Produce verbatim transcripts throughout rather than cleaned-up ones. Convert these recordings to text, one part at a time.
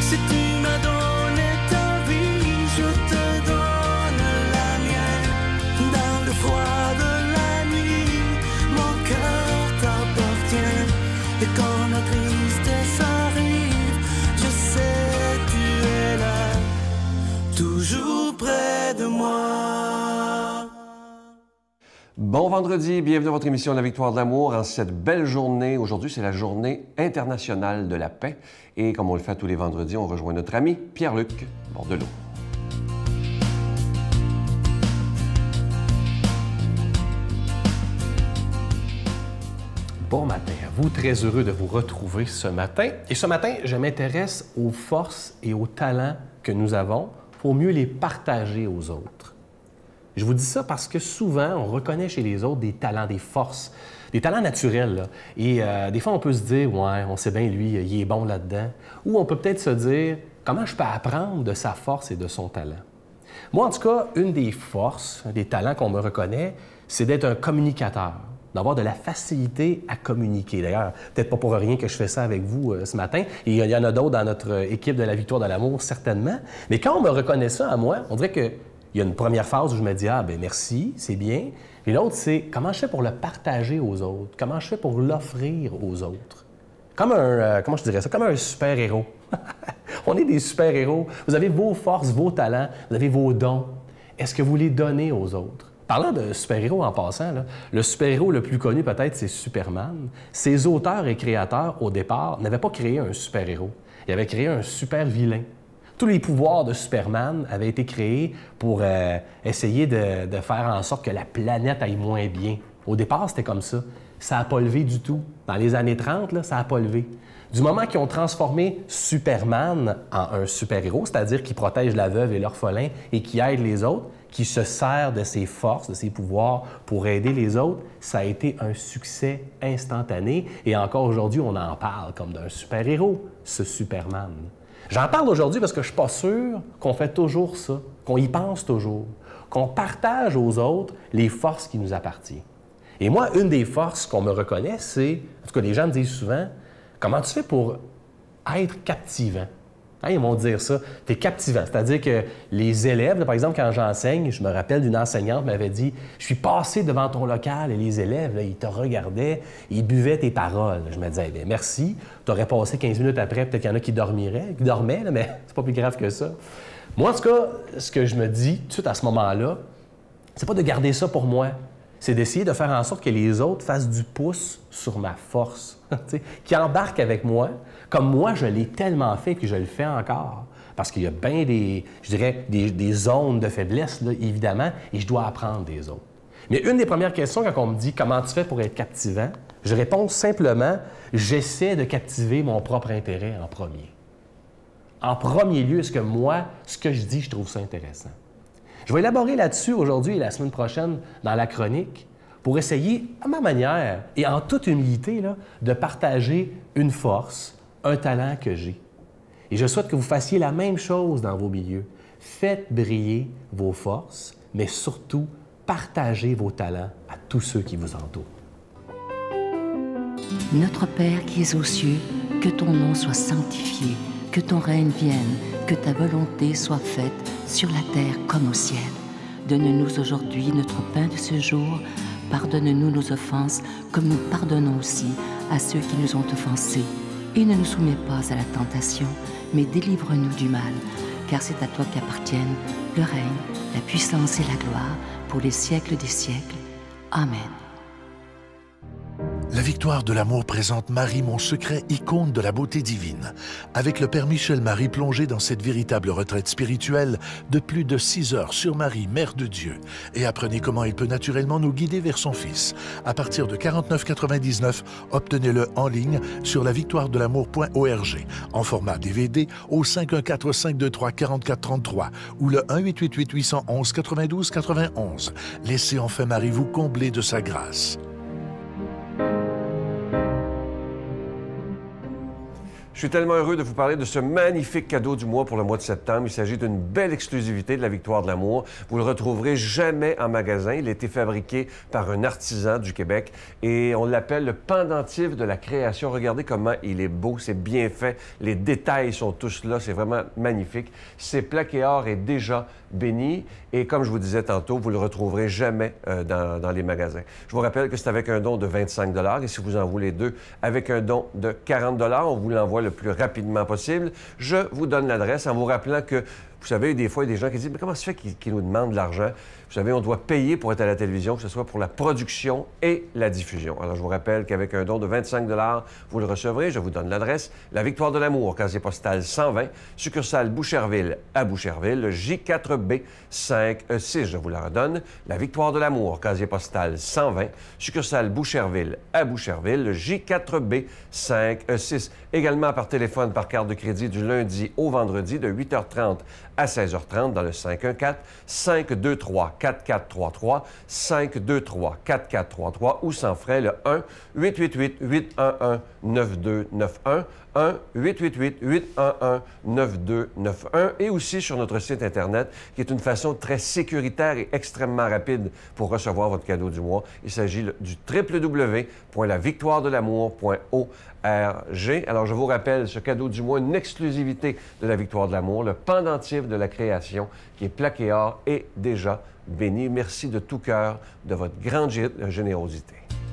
Si tu m'as donné ta vie, je te donne la mienne. Dans le froid de la nuit, mon cœur t'appartient. Et quand la tristesse arrive, je sais tu es là, toujours près de moi. Bon vendredi, bienvenue à votre émission La Victoire de l'amour en cette belle journée. Aujourd'hui, c'est la journée internationale de la paix. Et comme on le fait tous les vendredis, on rejoint notre ami Pierre-Luc Bordelot. Bon matin à vous, très heureux de vous retrouver ce matin. Et ce matin, je m'intéresse aux forces et aux talents que nous avons pour mieux les partager aux autres. Je vous dis ça parce que souvent, on reconnaît chez les autres des talents, des forces, des talents naturels. Là. Et euh, des fois, on peut se dire, ouais, on sait bien, lui, il est bon là-dedans. Ou on peut peut-être se dire, comment je peux apprendre de sa force et de son talent? Moi, en tout cas, une des forces, des talents qu'on me reconnaît, c'est d'être un communicateur, d'avoir de la facilité à communiquer. D'ailleurs, peut-être pas pour rien que je fais ça avec vous euh, ce matin. Et il y en a d'autres dans notre équipe de la Victoire de l'amour, certainement. Mais quand on me reconnaît ça à moi, on dirait que il y a une première phase où je me dis « Ah, ben merci, c'est bien. » Et l'autre, c'est comment je fais pour le partager aux autres? Comment je fais pour l'offrir aux autres? Comme un, euh, comment je dirais ça? Comme un super-héros. On est des super-héros. Vous avez vos forces, vos talents, vous avez vos dons. Est-ce que vous les donnez aux autres? Parlant de super-héros en passant, là, le super-héros le plus connu peut-être, c'est Superman. Ses auteurs et créateurs, au départ, n'avaient pas créé un super-héros. Ils avaient créé un super-vilain. Tous les pouvoirs de Superman avaient été créés pour euh, essayer de, de faire en sorte que la planète aille moins bien. Au départ, c'était comme ça. Ça n'a pas levé du tout. Dans les années trente, là, ça n'a pas levé. Du moment qu'ils ont transformé Superman en un super-héros, c'est-à-dire qui protège la veuve et l'orphelin et qui aide les autres, qui se sert de ses forces, de ses pouvoirs pour aider les autres, ça a été un succès instantané. Et encore aujourd'hui, on en parle comme d'un super-héros, ce Superman. J'en parle aujourd'hui parce que je ne suis pas sûr qu'on fait toujours ça, qu'on y pense toujours, qu'on partage aux autres les forces qui nous appartiennent. Et moi, une des forces qu'on me reconnaît, c'est, en tout cas, les gens me disent souvent, comment tu fais pour être captivant? Hein, ils vont dire ça, tu es captivant. C'est-à-dire que les élèves, là, par exemple, quand j'enseigne, je me rappelle d'une enseignante qui m'avait dit, je suis passé devant ton local et les élèves, là, ils te regardaient, ils buvaient tes paroles. Je me disais, bien, merci, tu aurais passé quinze minutes après, peut-être qu'il y en a qui dormiraient, qui dormaient, là, mais c'est pas plus grave que ça. Moi, en tout cas, ce que je me dis tout de suite à ce moment-là, c'est pas de garder ça pour moi, c'est d'essayer de faire en sorte que les autres fassent du pouce sur ma force, qui embarquent avec moi, comme moi, je l'ai tellement fait que je le fais encore. Parce qu'il y a bien des, je dirais, des, des zones de faiblesse, là, évidemment, et je dois apprendre des autres. Mais une des premières questions, quand on me dit « Comment tu fais pour être captivant? » je réponds simplement « J'essaie de captiver mon propre intérêt en premier. » En premier lieu, est-ce que moi, ce que je dis, je trouve ça intéressant? Je vais élaborer là-dessus aujourd'hui et la semaine prochaine dans la chronique pour essayer, à ma manière et en toute humilité, là, de partager une force, un talent que j'ai. Et je souhaite que vous fassiez la même chose dans vos milieux. Faites briller vos forces, mais surtout, partagez vos talents à tous ceux qui vous entourent. Notre Père qui es aux cieux, que ton nom soit sanctifié, que ton règne vienne, que ta volonté soit faite sur la terre comme au ciel. Donne-nous aujourd'hui notre pain de ce jour. Pardonne-nous nos offenses, comme nous pardonnons aussi à ceux qui nous ont offensés. Et ne nous soumets pas à la tentation, mais délivre-nous du mal, car c'est à toi qu'appartiennent le règne, la puissance et la gloire, pour les siècles des siècles. Amen. La Victoire de l'amour présente Marie, mon secret, icône de la beauté divine. Avec le Père Michel Marie plongé dans cette véritable retraite spirituelle de plus de six heures sur Marie, Mère de Dieu. Et apprenez comment il peut naturellement nous guider vers son Fils. À partir de quarante-neuf quatre-vingt-dix-neuf, obtenez-le en ligne sur la victoire de l'amour point org, en format D V D au cinq un quatre, cinq deux trois, quatre-quatre trente-trois ou le un huit huit huit, huit un un, quatre-vingt-douze quatre-vingt-onze. Laissez enfin Marie vous combler de sa grâce. Je suis tellement heureux de vous parler de ce magnifique cadeau du mois pour le mois de septembre. Il s'agit d'une belle exclusivité de la Victoire de l'amour. Vous le retrouverez jamais en magasin. Il a été fabriqué par un artisan du Québec et on l'appelle le pendentif de la création. Regardez comment il est beau, c'est bien fait. Les détails sont tous là, c'est vraiment magnifique. C'est plaqué or et déjà béni. Et comme je vous disais tantôt, vous le retrouverez jamais euh, dans, dans les magasins. Je vous rappelle que c'est avec un don de vingt-cinq dollars et si vous en voulez deux, avec un don de quarante dollars, on vous l'envoie le plus rapidement possible. Je vous donne l'adresse en vous rappelant que, vous savez, des fois, il y a des gens qui disent « Mais comment ça se fait qu'ils qu'ils nous demandent de l'argent? » Vous savez, on doit payer pour être à la télévision, que ce soit pour la production et la diffusion. Alors, je vous rappelle qu'avec un don de vingt-cinq dollars, vous le recevrez. Je vous donne l'adresse. La Victoire de l'amour, casier postal cent vingt, succursale Boucherville à Boucherville, J quatre B cinq E six. Je vous la redonne. La Victoire de l'amour, casier postal cent vingt, succursale Boucherville à Boucherville, J quatre B cinq E six. Également par téléphone, par carte de crédit du lundi au vendredi de huit heures trente à seize heures trente dans le cinq un quatre, cinq deux trois, quatre quatre trois trois, cinq deux trois, quatre quatre trois trois ou sans frais le un huit huit huit, huit un un, neuf deux neuf un, un huit huit huit, huit un un, neuf deux neuf un et aussi sur notre site Internet qui est une façon très sécuritaire et extrêmement rapide pour recevoir votre cadeau du mois. Il s'agit du w w w point la victoire de l'amour point org. Alors, je vous rappelle, ce cadeau du mois, une exclusivité de la Victoire de l'amour, le pendentif de la création qui est plaqué or et déjà béni. Merci de tout cœur de votre grande générosité.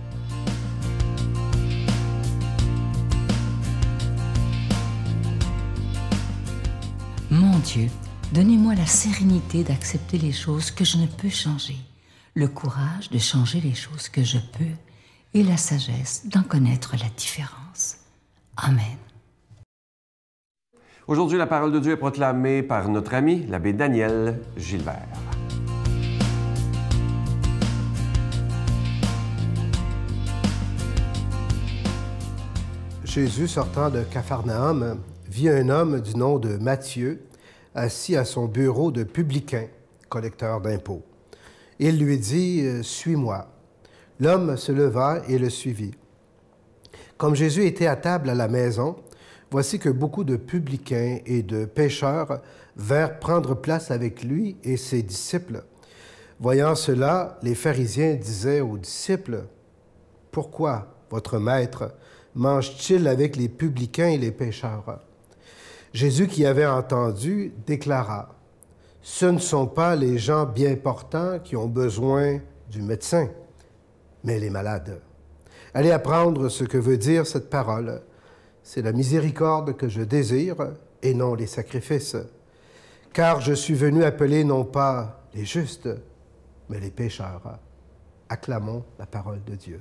Mon Dieu, donnez-moi la sérénité d'accepter les choses que je ne peux changer, le courage de changer les choses que je peux et la sagesse d'en connaître la différence. Amen. Aujourd'hui, la parole de Dieu est proclamée par notre ami, l'abbé Daniel Gilbert. Jésus, sortant de Capharnaüm, vit un homme du nom de Matthieu, assis à son bureau de publicain, collecteur d'impôts. Il lui dit « Suis-moi ». L'homme se leva et le suivit. Comme Jésus était à table à la maison, voici que beaucoup de publicains et de pécheurs vinrent prendre place avec lui et ses disciples. Voyant cela, les pharisiens disaient aux disciples, « Pourquoi votre maître mange-t-il avec les publicains et les pécheurs? » Jésus, qui avait entendu, déclara, « Ce ne sont pas les gens bien portants qui ont besoin du médecin, mais les malades. Allez apprendre ce que veut dire cette parole. C'est la miséricorde que je désire et non les sacrifices. Car je suis venu appeler non pas les justes, mais les pécheurs. » Acclamons la parole de Dieu.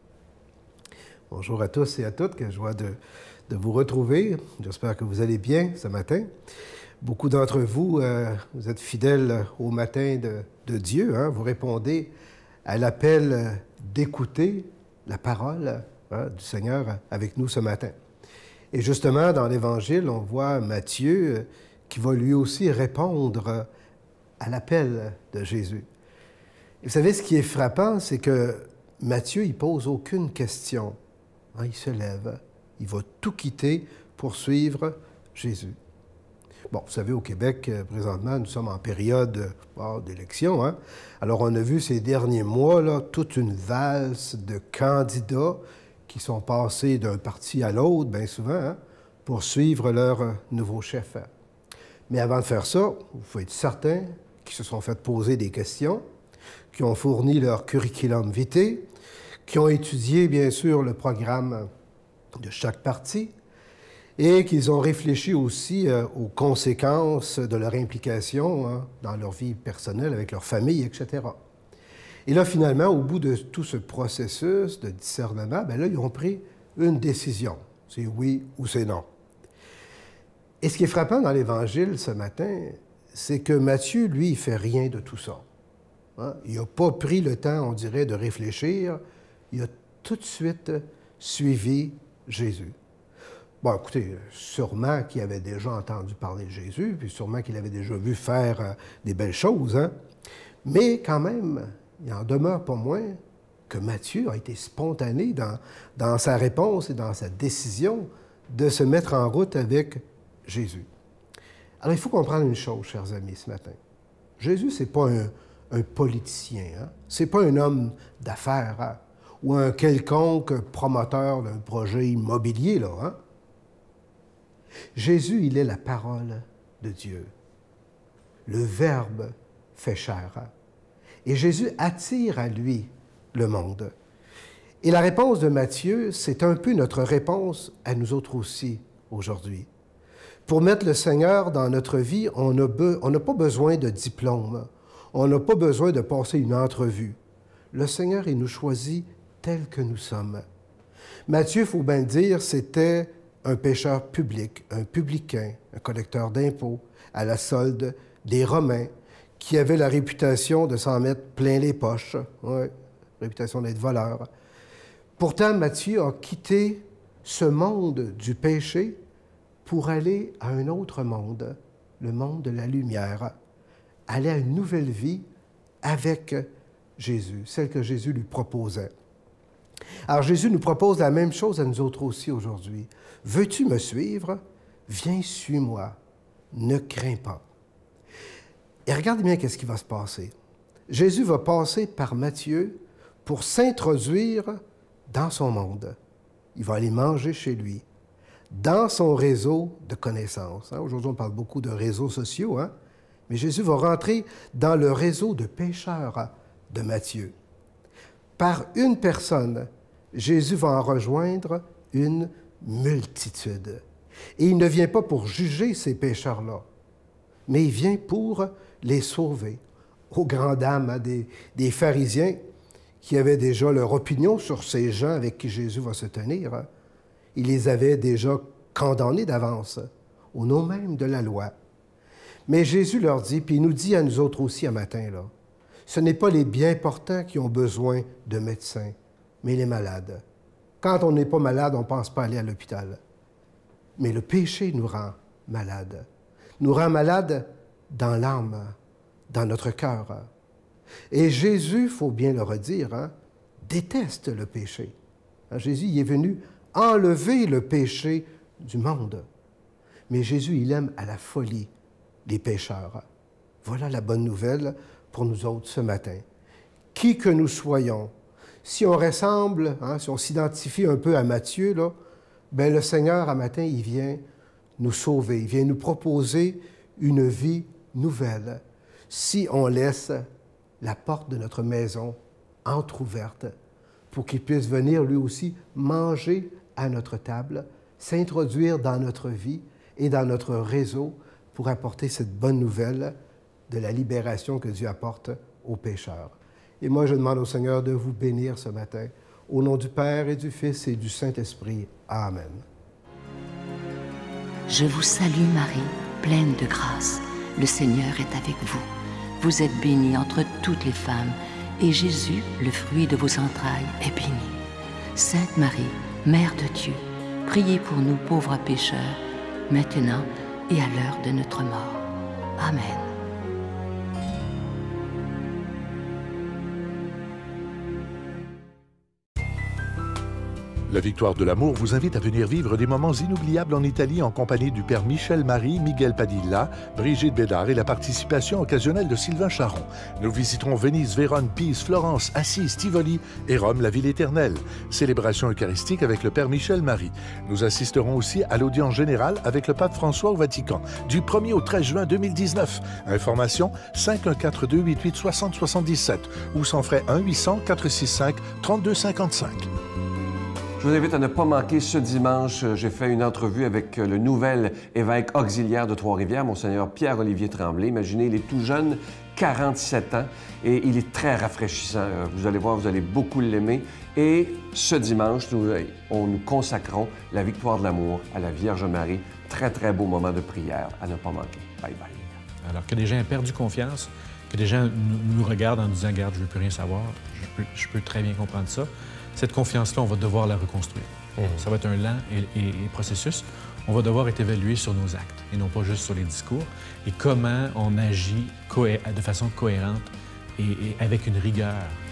Bonjour à tous et à toutes, quelle joie de, de vous retrouver. J'espère que vous allez bien ce matin. Beaucoup d'entre vous, euh, vous êtes fidèles au matin de, de Dieu. Hein? Vous répondez à l'appel d'écouter la parole hein, du Seigneur avec nous ce matin. Et justement, dans l'Évangile, on voit Matthieu euh, qui va lui aussi répondre à l'appel de Jésus. Et vous savez, ce qui est frappant, c'est que Matthieu, il pose aucune question. Hein, il se lève, il va tout quitter pour suivre Jésus. Bon, vous savez, au Québec, présentement, nous sommes en période oh, d'élection. Hein? Alors, on a vu ces derniers mois là, toute une valse de candidats qui sont passés d'un parti à l'autre, bien souvent, hein, pour suivre leur nouveau chef. Mais avant de faire ça, vous pouvez être certains qu'ils se sont fait poser des questions, qui ont fourni leur curriculum vitae, qui ont étudié, bien sûr, le programme de chaque parti, et qu'ils ont réfléchi aussi euh, aux conséquences de leur implication hein, dans leur vie personnelle, avec leur famille, et cetera. Et là, finalement, au bout de tout ce processus de discernement, bien là, ils ont pris une décision. C'est oui ou c'est non. Et ce qui est frappant dans l'Évangile ce matin, c'est que Matthieu, lui, il ne fait rien de tout ça. Hein? Il n'a pas pris le temps, on dirait, de réfléchir. Il a tout de suite suivi Jésus. Bon, écoutez, sûrement qu'il avait déjà entendu parler de Jésus, puis sûrement qu'il avait déjà vu faire euh, des belles choses, hein? Mais quand même, il en demeure pas moins que Matthieu a été spontané dans, dans sa réponse et dans sa décision de se mettre en route avec Jésus. Alors, il faut comprendre une chose, chers amis, ce matin. Jésus, ce n'est pas un, un politicien, hein? Ce n'est pas un homme d'affaires, hein? Ou un quelconque promoteur d'un projet immobilier, là, hein? Jésus, il est la parole de Dieu. Le Verbe fait chair. Hein? Et Jésus attire à lui le monde. Et la réponse de Matthieu, c'est un peu notre réponse à nous autres aussi aujourd'hui. Pour mettre le Seigneur dans notre vie, on n'a be- on n'a pas besoin de diplôme. On n'a pas besoin de passer une entrevue. Le Seigneur, il nous choisit tels que nous sommes. Matthieu, il faut bien le dire, c'était un pécheur public, un publicain, un collecteur d'impôts, à la solde des Romains, qui avait la réputation de s'en mettre plein les poches, ouais, réputation d'être voleur. Pourtant, Matthieu a quitté ce monde du péché pour aller à un autre monde, le monde de la lumière, aller à une nouvelle vie avec Jésus, celle que Jésus lui proposait. Alors Jésus nous propose la même chose à nous autres aussi aujourd'hui. Veux-tu me suivre? Viens, suis-moi. Ne crains pas. Et regardez bien qu'est-ce qui va se passer. Jésus va passer par Matthieu pour s'introduire dans son monde. Il va aller manger chez lui, dans son réseau de connaissances. Hein? Aujourd'hui, on parle beaucoup de réseaux sociaux, hein? Mais Jésus va rentrer dans le réseau de pécheurs de Matthieu. Par une personne, Jésus va en rejoindre une multitude. Et il ne vient pas pour juger ces pécheurs-là, mais il vient pour les sauver. Aux grandes dames hein, des, des pharisiens qui avaient déjà leur opinion sur ces gens avec qui Jésus va se tenir, hein, il les avait déjà condamnés d'avance, au nom même de la loi. Mais Jésus leur dit, puis il nous dit à nous autres aussi un matin, là, ce n'est pas les bien portants qui ont besoin de médecins, mais les malades. Quand on n'est pas malade, on ne pense pas aller à l'hôpital. Mais le péché nous rend malades. Nous rend malades dans l'âme, dans notre cœur. Et Jésus, il faut bien le redire, hein, déteste le péché. Hein, Jésus il est venu enlever le péché du monde. Mais Jésus, il aime à la folie les pécheurs. Voilà la bonne nouvelle pour nous autres ce matin. Qui que nous soyons, si on ressemble, hein, si on s'identifie un peu à Matthieu, là, bien le Seigneur, à matin, il vient nous sauver, il vient nous proposer une vie nouvelle. Si on laisse la porte de notre maison entr'ouverte pour qu'il puisse venir lui aussi manger à notre table, s'introduire dans notre vie et dans notre réseau pour apporter cette bonne nouvelle de la libération que Dieu apporte aux pécheurs. Et moi, je demande au Seigneur de vous bénir ce matin. Au nom du Père et du Fils et du Saint-Esprit. Amen. Je vous salue Marie, pleine de grâce. Le Seigneur est avec vous. Vous êtes bénie entre toutes les femmes, et Jésus, le fruit de vos entrailles, est béni. Sainte Marie, Mère de Dieu, priez pour nous pauvres pécheurs, maintenant et à l'heure de notre mort. Amen. La Victoire de l'amour vous invite à venir vivre des moments inoubliables en Italie en compagnie du Père Michel Marie, Miguel Padilla, Brigitte Bédard et la participation occasionnelle de Sylvain Charon. Nous visiterons Venise, Vérone, Pise, Florence, Assise, Tivoli et Rome, la ville éternelle. Célébration eucharistique avec le Père Michel Marie. Nous assisterons aussi à l'audience générale avec le Pape François au Vatican du premier au treize juin deux mille dix-neuf. Information cinq un quatre deux huit huit soixante soixante-dix-sept ou sans frais un huit cents quatre six cinq trente-deux cinquante-cinq. Je vous invite à ne pas manquer ce dimanche. J'ai fait une entrevue avec le nouvel évêque auxiliaire de Trois-Rivières, Monseigneur Pierre-Olivier Tremblay. Imaginez, il est tout jeune, quarante-sept ans, et il est très rafraîchissant. Vous allez voir, vous allez beaucoup l'aimer. Et ce dimanche, nous, on nous consacrons la victoire de l'amour à la Vierge Marie. Très, très beau moment de prière à ne pas manquer. Bye bye. Alors que des gens aient perdu confiance, que des gens nous, nous regardent en disant « Regarde, je ne veux plus rien savoir », je peux, je peux très bien comprendre ça. Cette confiance-là, on va devoir la reconstruire. Mmh. Ça va être un lent et, et, et processus. On va devoir être évalué sur nos actes et non pas juste sur les discours. Et comment on agit de façon cohérente et, et avec une rigueur